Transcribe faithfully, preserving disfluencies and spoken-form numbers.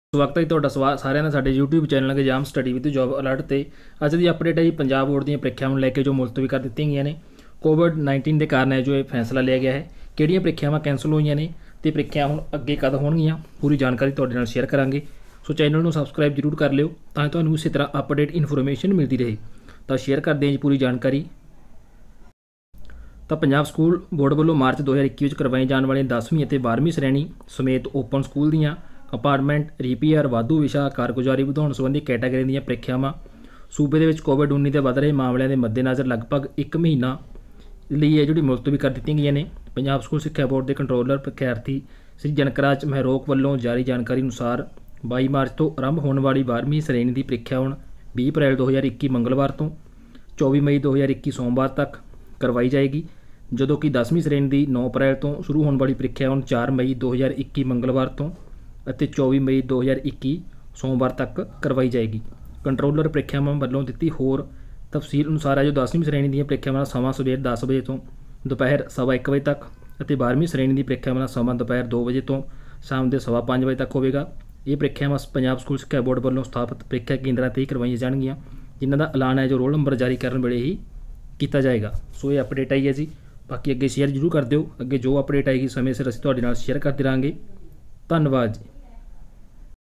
ਸਵਾਗਤ ਹੈ ਜੀ ਤੁਹਾਡਾ ਸਵਾ ਸਾਰਿਆਂ ਦਾ ਸਾਡੇ YouTube channel exam study with job alert ਤੇ। ਅੱਜ ਦੀ ਅਪਡੇਟ ਹੈ ਜੀ ਪੰਜਾਬ ਬੋਰਡ ਦੀਆਂ ਪ੍ਰੀਖਿਆਵਾਂ ਨੂੰ ਲੈ ਕੇ ਜੋ ਮੁਲਤਵੀ ਕਰ ਦਿੱਤੀਆਂ ਗਈਆਂ ਨੇ। ਕੋਵਿਡ ਨਾइनटीन ਦੇ ਕਾਰਨ ਹੈ ਜੋ ਇਹ ਫੈਸਲਾ ਲਿਆ ਗਿਆ ਹੈ। ਕਿਹੜੀਆਂ ਪ੍ਰੀਖਿਆਵਾਂ ਕੈਂਸਲ ਹੋਈਆਂ ਨੇ ਤੇ ਪ੍ਰੀਖਿਆ ਹੁਣ ਅੱਗੇ ਕਦ ਹੋਣਗੀਆਂ, ਪੂਰੀ ਜਾਣਕਾਰੀ ਤੁਹਾਡੇ ਨਾਲ ਸ਼ੇਅਰ ਕਰਾਂਗੇ। ਸੋ ਚੈਨਲ ਨੂੰ ਸਬਸਕ੍ਰਾਈਬ ਜ਼ਰੂਰ ਕਰ ਲਿਓ ਤਾਂ ਤੁਹਾਨੂੰ ਇਸੇ ਤਰ੍ਹਾਂ ਅਪਡੇਟ ਇਨਫੋਰਮੇਸ਼ਨ ਮਿਲਦੀ ਰਹੇ। ਤਾਂ ਸ਼ੇਅਰ ਕਰਦੇ ਹਾਂ ਜੀ ਪੂਰੀ ਜਾਣਕਾਰੀ। ਤਾਂ ਪੰਜਾਬ ਸਕੂਲ ਬੋਰਡ ਵੱਲੋਂ ਮਾਰਚ दो हज़ार इक्की ਵਿੱਚ ਕਰਵਾਈ ਜਾਣ ਵਾਲੀਆਂ ਦਸਵੀਂ ਅਤੇ ਬਾਰ੍ਹਵੀਂ ਸ਼੍ਰੇਣੀ ਸਮੇਤ ਓਪਨ ਸਕੂਲ ਦੀਆਂ ਕੰਪਾਰਟਮੈਂਟ ਰੀਪੀਆਰ ਵਾਧੂ ਵਿਸ਼ਾ ਕਾਰਗੁਜ਼ਾਰੀ ਵਧਾਉਣ ਸੰਬੰਧੀ ਕੈਟਾਗਰੀ ਦੀਆਂ ਪ੍ਰੀਖਿਆਵਾਂ ਸੂਬੇ ਦੇ ਵਿੱਚ ਕੋਵਿਡ ਉੱਨੀ ਦੇ ਵੱਧ ਰਹੇ ਮਾਮਲਿਆਂ ਦੇ ਮੱਦੇਨਜ਼ਰ ਲਗਭਗ ਇੱਕ ਮਹੀਨਾ ਲਈ ਇਹ ਜਿਹੜੀ ਮੁਲਤਵੀ ਕਰ ਦਿੱਤੀਆਂ ਗਈਆਂ ਨੇ। ਪੰਜਾਬ ਸਕੂਲ ਸਿੱਖਿਆ ਬੋਰਡ ਦੇ ਕੰਟਰੋਲਰ ਪ੍ਰਖਿਆਰਥੀ ਸ੍ਰੀ ਜਨਕਰਾਜ ਮਹਿਰੋਕ ਵੱਲੋਂ ਜਾਰੀ ਜਾਣਕਾਰੀ ਅਨੁਸਾਰ बाईस ਮਾਰਚ ਤੋਂ ਆਰੰਭ ਹੋਣ ਵਾਲੀ ਬਾਰ੍ਹਵੀਂ ਸ਼੍ਰੇਣੀ ਦੀ ਪ੍ਰੀਖਿਆ ਹੁਣ बीस ਅਪ੍ਰੈਲ दो हज़ार इक्की ਮੰਗਲਵਾਰ ਤੋਂ चौबीस मई दो हज़ार इक्की ਸੋਮਵਾਰ ਤੱਕ ਕਰਵਾਈ ਜਾਏਗੀ, ਜਦੋਂ ਕਿ ਦਸਵੀਂ ਸ਼੍ਰੇਣੀ ਦੀ नौ ਅਪ੍ਰੈਲ ਤੋਂ ਸ਼ੁਰੂ ਹੋਣ ਵਾਲੀ ਪ੍ਰੀਖਿਆ ਹੁਣ चार मई दो हज़ार इक्की ਮੰਗਲਵਾਰ ਤੋਂ ਅਤੇ चौबीस मई दो हज़ार इक्की ਸੋਮਵਾਰ ਤੱਕ ਕਰਵਾਈ ਜਾਏਗੀ। ਕੰਟਰੋਲਰ ਪ੍ਰੀਖਿਆਵਾਂ ਵੱਲੋਂ ਦਿੱਤੀ ਹੋਰ ਤਫਸੀਲ ਅਨੁਸਾਰ ਹੈ ਜੋ ਦਸਵੀਂ ਸ਼੍ਰੇਣੀ ਦੀਆਂ ਪ੍ਰੀਖਿਆਵਾਂ ਦਾ ਸਮਾਂ ਸਵੇਰ दस ਵਜੇ ਤੋਂ ਦੁਪਹਿਰ ਸਵਾ ਇੱਕ ਵਜੇ ਤੱਕ ਅਤੇ ਬਾਰ੍ਹਵੀਂ ਸ਼੍ਰੇਣੀ ਦੀ ਪ੍ਰੀਖਿਆਵਾਂ ਦਾ ਸਮਾਂ ਦੁਪਹਿਰ ਦੋ ਵਜੇ ਤੋਂ ਸ਼ਾਮ ਦੇ ਸਵਾ ਪੰਜ ਵਜੇ ਤੱਕ ਹੋਵੇਗਾ। ਇਹ ਪ੍ਰੀਖਿਆਵਾਂ ਪੰਜਾਬ ਸਕੂਲ ਸਿੱਖਿਆ ਬੋਰਡ ਵੱਲੋਂ ਸਥਾਪਿਤ ਪ੍ਰੀਖਿਆ ਕੇਂਦਰਾਂ 'ਤੇ ਹੀ ਕਰਵਾਈਆਂ ਜਾਣਗੀਆਂ, ਜਿਨ੍ਹਾਂ ਦਾ ਐਲਾਨ ਹੈ ਜੋ ਰੋਲ ਨੰਬਰ ਜਾਰੀ ਕਰਨ ਵੇਲੇ ਹੀ ਕੀਤਾ ਜਾਏਗਾ। ਸੋ ਇਹ ਅਪਡੇਟ ਆਈ ਹੈ ਜੀ, ਬਾਕੀ ਅੱਗੇ ਸ਼ੇਅਰ ਜ਼ਰੂਰ ਕਰ ਦਿਓ। ਅੱਗੇ ਜੋ ਅਪਡੇਟ ਆਏਗੀ ਸਮੇਂ ਸਿਰ ਅਸੀਂ ਤੁਹਾਡੇ ਨਾਲ ਸ਼ੇਅਰ ਕਰਦੇ ਰਹਾਂਗੇ। ਧੰਨਵਾਦ ਜੀ।